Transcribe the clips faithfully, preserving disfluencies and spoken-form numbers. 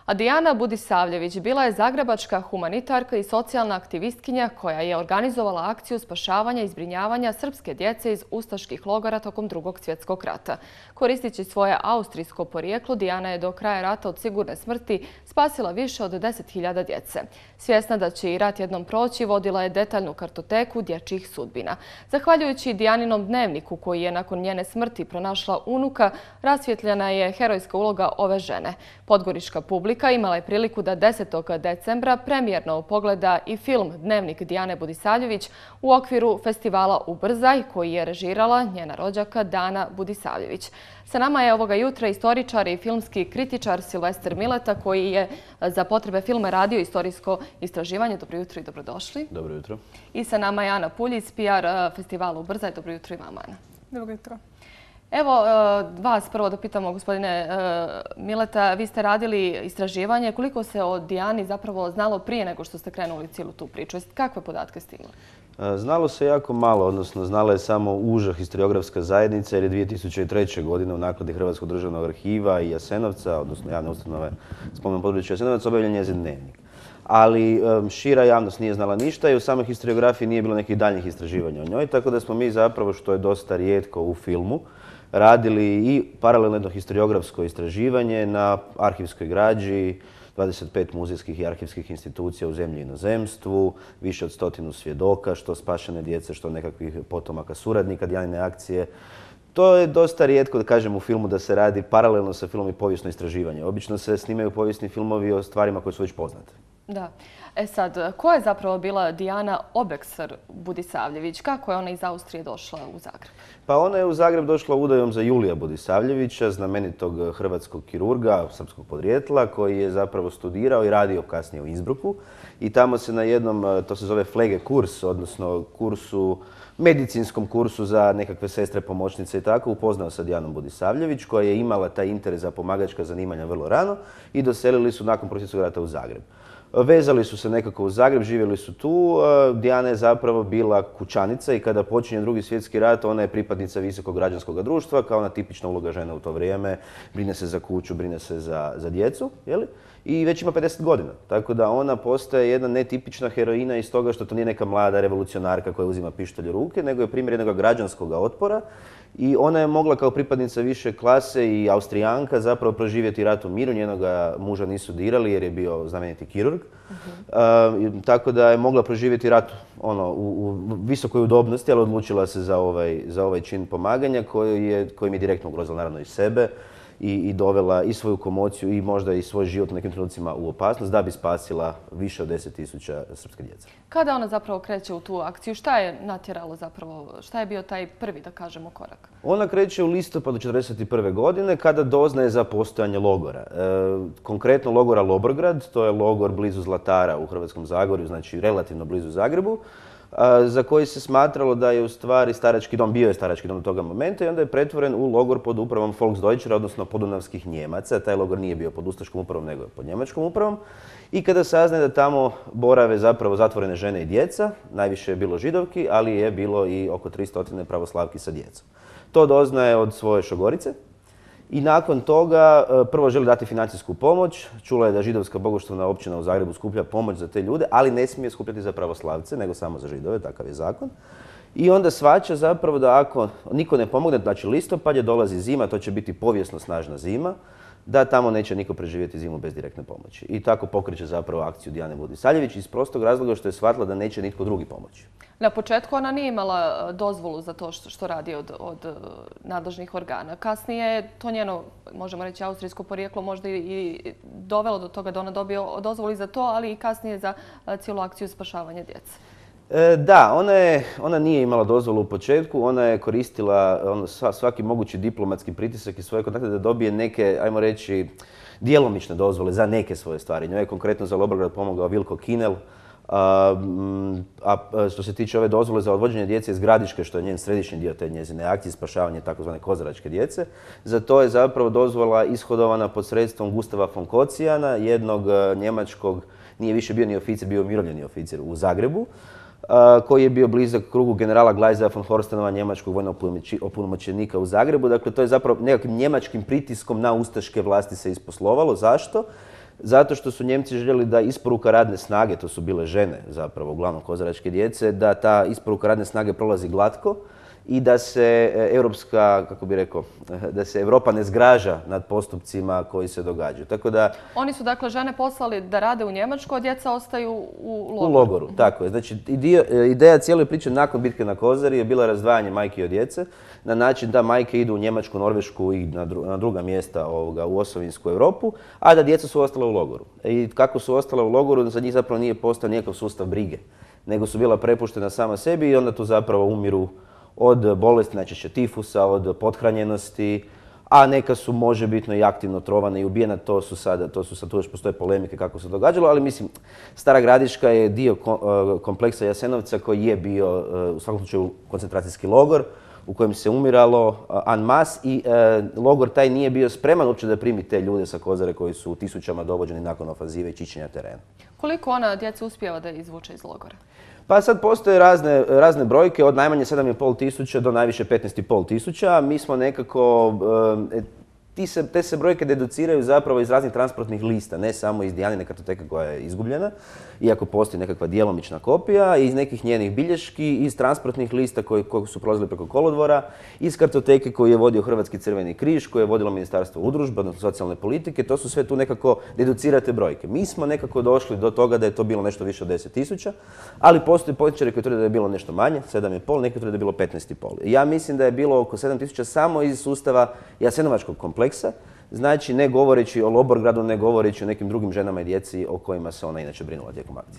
A Dijana Budisavljević bila je zagrebačka humanitarka i socijalna aktivistkinja koja je organizovala akciju spašavanja i zbrinjavanja srpske djece iz ustaških logora tokom Drugog svjetskog rata. Koristeći svoje austrijsko porijeklo, Dijana je do kraja rata od sigurne smrti spasila više od deset hiljada djece. Svjesna da će i rat jednom proći, vodila je detaljnu kartoteku dječjih sudbina. Zahvaljujući Dijaninom dnevniku, koji je nakon njene smrti pronašla unuka, rasvjetljena je herojska uloga ove žene. Podgorička publika imala je priliku da desetog decembra premijerno pogleda i film Dnevnik Dijane Budisavljević u okviru festivala Ubrzaj, koji je režirala njena rođaka Dana Budisavljević. Sa nama je ovoga jutra istoričar i filmski kritičar Silvester Mileta, koji je za potrebe filma radio istorijsko istraživanje. Dobro jutro i dobrodošli. Dobro jutro. I sa nama je Ana Puljiz, P R festivala Ubrzaj. Dobro jutro i vama, Ana. Dobro jutro. Evo, vas prvo da pitamo, gospodine Mileta, vi ste radili istraživanje. Koliko se o Dijani zapravo znalo prije nego što ste krenuli cijelu tu priču? Kakve podatke ste imali? Znalo se jako malo, odnosno znala je samo uža historiografska zajednica jer je dvije tisuće treće. godine u nakladi Hrvatskog državnog arhiva i Jasenovca, odnosno javne ustanove spomenom područja Jasenovac, objavljen njezin dnevnik. Ali šira javnost nije znala ništa i u samoj historiografiji nije bilo nekih daljnjih istraživanja o njoj, tako da smo mi zapravo, što je dosta rijetko u filmu, radili i paralelno jedno historiografsko istraživanje na arhivskoj građi, dvadeset pet muzejskih i arhivskih institucija u zemlji i inozemstvu, više od stotinu svjedoka, što spašene djece, što nekakvih potomaka suradnika Dijanine akcije. To je dosta rijetko, da kažem, u filmu da se radi paralelno sa filmom i povijesno istraživanje. Obično se snimaju povijesni filmovi o stvarima koje su već poznate. Da. E sad, ko je zapravo bila Dijana Obexer Budisavljević? Kako je ona iz Austrije došla u Zagreb? Pa ona je u Zagreb došla udajom za Julija Budisavljevića, znamenitog hrvatskog kirurga srpskog podrijetla, koji je zapravo studirao i radio kasnije u Innsbrucku. I tamo se na jednom, to se zove Pflege kurs, odnosno kursu, medicinskom kursu za nekakve sestre, pomoćnice i tako, upoznao sa Dijanom Budisavljević, koja je imala taj interes za pomagačka zanimanja vrlo rano i doselili su nakon Prvog svjetskog rata u Zagreb. Vezali su se nekako u Zagreb, živjeli su tu. Dijana je zapravo bila kućanica i kada počinje Drugi svjetski rat, ona je pripadnica visokog građanskog društva, kao ona tipična uloga žene u to vrijeme. Brine se za kuću, brine se za, za djecu, jeli? I već ima pedeset godina. Tako da ona postaje jedna netipična heroina iz toga što to nije neka mlada revolucionarka koja uzima pištolj u ruke, nego je primjer jednog građanskog otpora. I ona je mogla kao pripadnica više klase i Austrijanka zapravo proživjeti rat u miru. Njenoga muža nisu dirali jer je bio znameniti kirurg. Uh-huh. uh, tako da je mogla proživjeti rat ono, u, u visokoj udobnosti, ali odlučila se za ovaj, za ovaj čin pomaganja koji je, kojim je direktno ugrozila naravno i sebe i, i dovela i svoju komociju i možda i svoj život u nekim trenucima u opasnost da bi spasila više od deset tisuća srpske djece. Kada ona zapravo kreće u tu akciju? Šta je natjeralo zapravo? Šta je bio taj prvi, da kažemo, korak? Ona kreće u listopadu četrdeset prve. godine kada doznaje za postojanje logora. E, konkretno logora Lobrograd, to je logor blizu Zlatara u Hrvatskom Zagorju, znači relativno blizu Zagrebu, za koji se smatralo da je u stvari starački dom, bio je starački dom do toga momenta i onda je pretvoren u logor pod upravom Volksdeutschera, odnosno podunavskih Njemaca. Taj logor nije bio pod ustaškom upravom, nego je pod njemačkom upravom. I kada saznaje da tamo borave zapravo zatvorene žene i djeca, najviše je bilo židovki, ali je bilo i oko tristo pravoslavki sa djecom. To doznaje od svoje šogorice. I nakon toga prvo želi dati financijsku pomoć. Čula je da židovska bogoštovna općina u Zagrebu skuplja pomoć za te ljude, ali ne smije skupljati za pravoslavce, nego samo za židove, takav je zakon. I onda shvaća zapravo da ako niko ne pomogne, znači listopad je, dolazi zima, to će biti povijesno snažna zima, da tamo neće niko preživjeti zimu bez direktne pomoći. I tako pokreće zapravo akciju Dijane Budisavljević iz prostog razloga što je shvatila da neće nitko drugi pomoći. Na početku ona nije imala dozvolu za to što, što radi od, od nadležnih organa. Kasnije je to njeno, možemo reći, austrijsko porijeklo možda i dovelo do toga da ona dobije dozvolu za to, ali i kasnije za cijelu akciju spašavanja djece. E, da, ona, je, ona nije imala dozvolu u početku, ona je koristila ono, svaki mogući diplomatski pritisak i svoje kontakte da dobije neke, ajmo reći, djelomične dozvole za neke svoje stvari. Njoj je konkretno za Lobrograd pomogao Vilko Kinel, a, a što se tiče ove dozvole za odvođenje djece iz Gradiške, što je njen središnji dio te njezine akcije, spašavanje takozvane kozaračke djece, za to je zapravo dozvola ishodovana pod sredstvom Gustava von Kocijana, jednog njemačkog, nije više bio ni oficir, bio umirovljeni oficir u Zagrebu, koji je bio blizak krugu generala Gleisera von Horstenova, njemačkog vojnog opunomoćenika u Zagrebu. Dakle, to je zapravo nekakvim njemačkim pritiskom na ustaške vlasti se isposlovalo. Zašto? zato što su Njemci željeli da isporuka radne snage, to su bile žene zapravo, uglavnom kozaračke djece, da ta isporuka radne snage prolazi glatko i da se europska, kako bi rekao, da se Europa ne zgraža nad postupcima koji se događaju. Tako da... Oni su dakle žene poslali da rade u Njemačku, a djeca ostaju u logoru. U logoru, tako je. Znači, ideja cijele priče nakon bitke na Kozari je bila razdvajanje majke od djece na način da majke idu u Njemačku, Norvešku i na druga mjesta u osovinsku Europu, a da djeca su ostala u logoru. I kako su ostala u logoru, za njih zapravo nije postao nikakav sustav brige, nego su bila prepuštena sama sebi i onda tu zapravo umiru od bolesti, najčešće tifusa, od pothranjenosti, a neka su možebitno i aktivno trovane i ubijena. To su sada, to su sad, tu još postoje polemike kako se događalo, ali mislim, Stara Gradiška je dio kompleksa Jasenovca koji je bio u svakom slučaju koncentracijski logor u kojem se umiralo en masse i logor taj nije bio spreman uopće da primi te ljude sa Kozare koji su u tisućama dovođeni nakon ofanzive i čišćenja terena. Koliko ona djeca uspijeva da izvuče iz logora? Pa sad postoje razne, razne brojke, od najmanje sedam i pol tisuća do najviše petnaest i pol tisuća. Mi smo nekako, e, ti se, te se brojke deduciraju zapravo iz raznih transportnih lista, ne samo iz Dijanine kartoteke koja je izgubljena, iako postoji nekakva djelomična kopija, iz nekih njenih bilješki, iz transportnih lista koji, koji su prolazili preko kolodvora, iz kartoteke koju je vodio Hrvatski crveni križ, koje je vodilo Ministarstvo udružbe, odnosno socijalne politike. To su sve tu nekako deducirate brojke. Mi smo nekako došli do toga da je to bilo nešto više od deset tisuća, ali postoje političari koji tvrde da je bilo nešto manje, sedam i pol, neki tvrde da je bilo petnaest i pol. Ja mislim da je bilo oko sedam tisuća samo iz sustava Jasenovačkog kompleksa, znači ne govoreći o Loborgradu, ne govoreći o nekim drugim ženama i djeci o kojima se ona inače brinula tijekom akcije.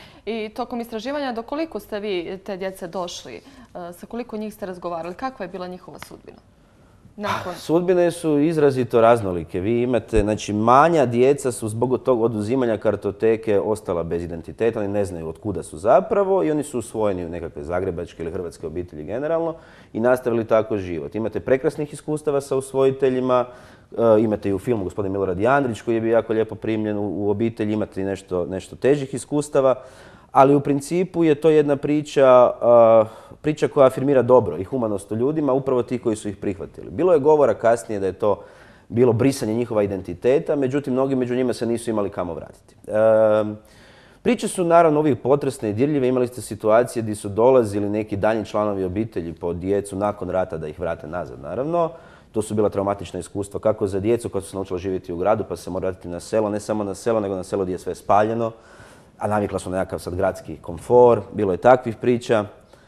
I tokom istraživanja, do koliko ste vi te djece došli? Sa koliko njih ste razgovarali? Kakva je bila njihova sudbina? Nakon... Sudbine su izrazito raznolike. Vi imate, znači manja djeca su zbog tog oduzimanja kartoteke ostala bez identiteta, oni ne znaju od kuda su zapravo i oni su usvojeni u nekakve zagrebačke ili hrvatske obitelji generalno i nastavili tako život. Imate prekrasnih iskustava sa usvojiteljima, imate i u filmu gospodin Milorad Jandrić koji je bio jako lijepo primljen u obitelji, imate i nešto, nešto težih iskustava, ali u principu je to jedna priča, priča koja afirmira dobro i humanost u ljudima, upravo ti koji su ih prihvatili. Bilo je govora kasnije da je to bilo brisanje njihova identiteta, međutim mnogi među njima se nisu imali kamo vratiti. Priče su naravno uvijek potresne i dirljive. Imali ste situacije gdje su dolazili neki daljnji članovi obitelji po djecu nakon rata da ih vrate nazad, naravno. To su bila traumatična iskustva kako za djecu koja su se naučila živjeti u gradu pa se mora vratiti na selo, ne samo na selo nego na selo gdje je sve spaljeno, a navikla su na nekakav sad gradski komfor, bilo je takvih priča.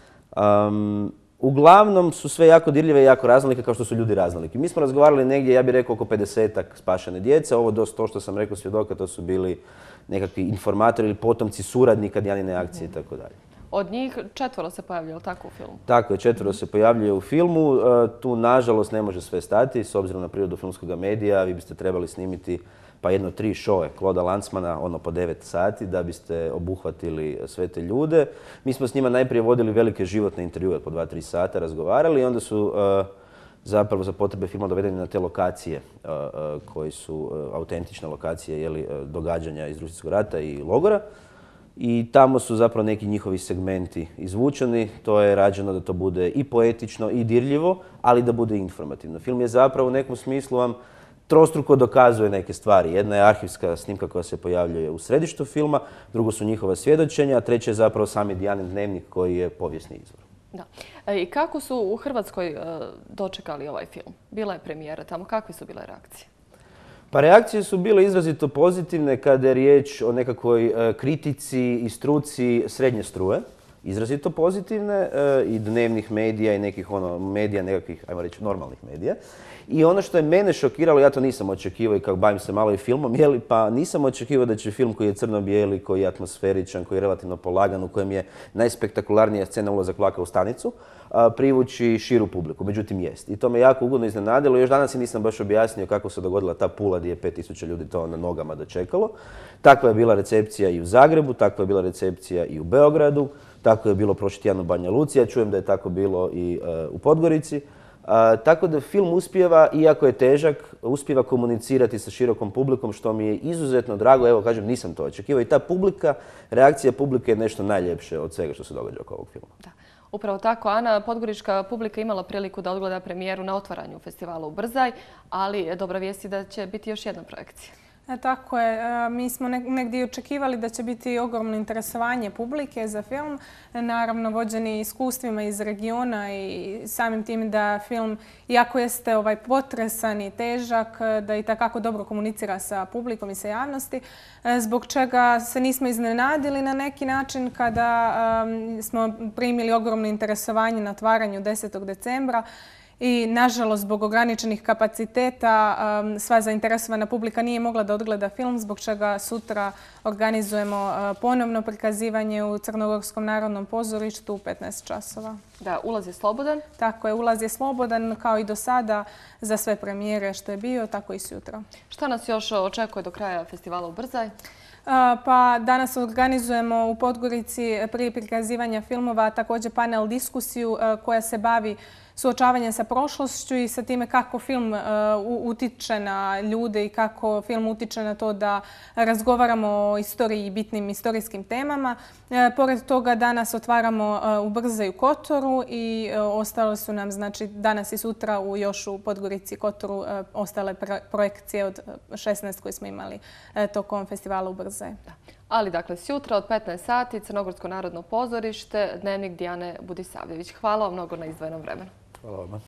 Um, uglavnom su sve jako dirljive i jako raznolike kao što su ljudi raznoliki. Mi smo razgovarali negdje, ja bih rekao, oko pedesetak spašene djece. Ovo dosta to što sam rekao svjedoka, to su bili nekakvi informatori ili potomci suradnika Dijanine akcije i tako dalje. Od njih četvoro se pojavljuje, tako u filmu? Tako je, četvoro se pojavljuje u filmu. Tu, nažalost, ne može sve stati, s obzirom na prirodu filmskog medija. Vi biste trebali snimiti pa jedno tri šove Kloda Lanzmana, ono po devet sati, da biste obuhvatili sve te ljude. Mi smo s njima najprije vodili velike životne intervjue po dva tri sata, razgovarali i onda su uh, zapravo za potrebe filma dovedeni na te lokacije uh, uh, koji su uh, autentične lokacije jeli, uh, događanja iz Drugog svjetskog rata i logora. I tamo su zapravo neki njihovi segmenti izvučeni. To je rađeno da to bude i poetično i dirljivo, ali da bude informativno. Film je zapravo u nekom smislu vam trostruko dokazuje neke stvari. Jedna je arhivska snimka koja se pojavljuje u središtu filma, drugo su njihova svjedočenja, a treće je zapravo sami Dijanin dnevnik koji je povijesni izvor. Da. I kako su u Hrvatskoj dočekali ovaj film? Bila je premijera tamo. Kakve su bile reakcije? Pa reakcije su bile izrazito pozitivne kada je riječ o nekakvoj kritici i struci srednje struje. Izrazito pozitivne i dnevnih medija i nekih ono, medija, nekakvih, ajmo reći, normalnih medija. I ono što je mene šokiralo, ja to nisam očekivao i kako bavim se malo i filmom, jeli, pa nisam očekivao da će film koji je crno-bijeli, koji je atmosferičan, koji je relativno polagan, u kojem je najspektakularnija scena ulazak vlaka u stanicu, privući širu publiku. Međutim, jest. I to me jako ugodno iznenadilo. Još danas si nisam baš objasnio kako se dogodila ta Pula gdje je pet tisuća ljudi to na nogama dočekalo. Takva je bila recepcija i u Zagrebu, takva je bila recepcija i u Beogradu, tako je bilo prošli tjedan u Banja Luci, ja čujem da je tako bilo i uh, u Podgorici. Uh, tako da film uspijeva, iako je težak, uspijeva komunicirati sa širokom publikom, što mi je izuzetno drago. Evo, kažem, nisam to očekivao. I ta publika, reakcija publike je nešto najljepše od svega što se događa oko ovog filma. Da. Upravo tako, Ana, podgorička publika imala priliku da odgleda premijeru na otvaranju festivala u Brzaj, ali dobra vijest je da će biti još jedna projekcija. E, tako je. E, mi smo ne, negdje očekivali da će biti ogromno interesovanje publike za film. E, naravno, vođeni iskustvima iz regiona i samim tim da film, iako jeste ovaj potresan i težak, da i takako dobro komunicira sa publikom i sa javnosti, e, zbog čega se nismo iznenadili na neki način kada e, smo primili ogromno interesovanje na otvaranju desetog decembra. I, nažalost, zbog ograničenih kapaciteta um, sva zainteresovana publika nije mogla da odgleda film, zbog čega sutra organizujemo uh, ponovno prikazivanje u Crnogorskom narodnom pozorištu u petnaest časova. Da, ulaz je slobodan? Tako je, ulaz je slobodan kao i do sada za sve premijere što je bio, tako i sutra. Šta nas još očekuje do kraja festivala u Brzaj? Pa danas organizujemo u Podgorici prije prikazivanja filmova također panel diskusiju koja se bavi suočavanjem sa prošlošću i sa time kako film utiče na ljude i kako film utiče na to da razgovaramo o istoriji i bitnim istorijskim temama. Pored toga danas otvaramo u Brzaju Kotoru i ostale su nam, znači, danas i sutra u još u Podgorici Kotoru ostale projekcije od šesnaest koje smo imali tokom festivala u Brzaj. Ali, dakle, sjutra od petnaest sati Crnogorsko narodno pozorište, Dnevnik Dijane Budisavljević. Hvala vam mnogo na izdvojenom vremenu. Hvala vam.